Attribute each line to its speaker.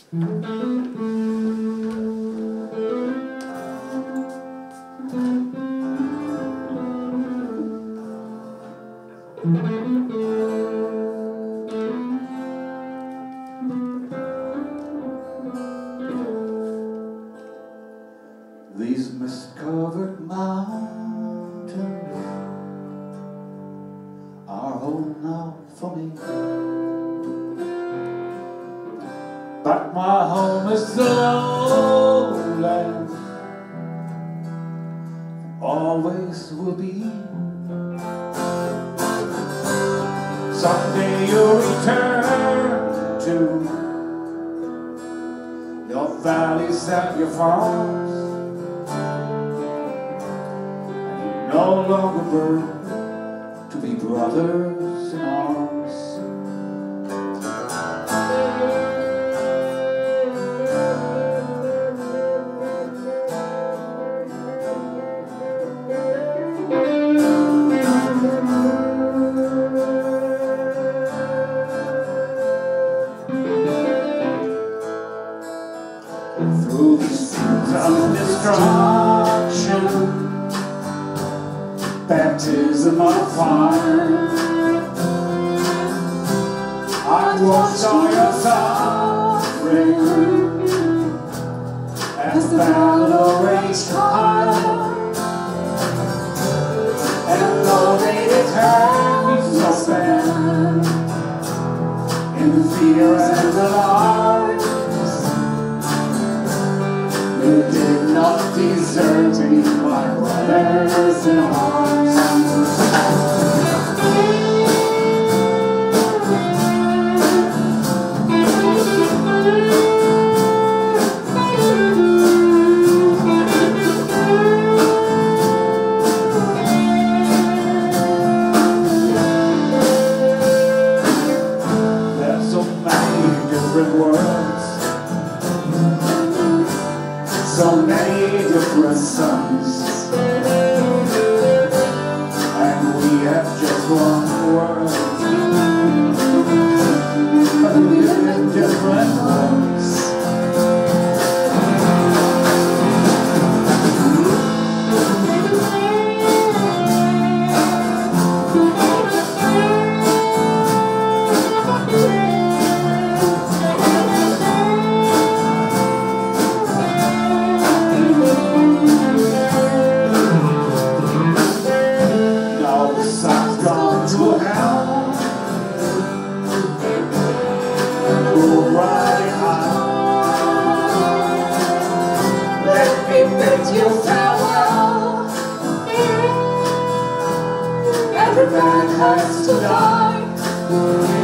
Speaker 1: These mist-covered mountains are home now for me, but my home is the lowland, always will be. Someday you'll return to your valleys and your farms, no longer burn to be brothers in arms. Through these fields of destruction, baptism of fire, I've watched all your suffering as the battle raged higher. And though they did hurt me so bad in fear and alarm, you did not desert me, my brothers in arms. There's so many different words, so many different sons, and we have just one world, but we live in different homes. You farewell. Every man has to die.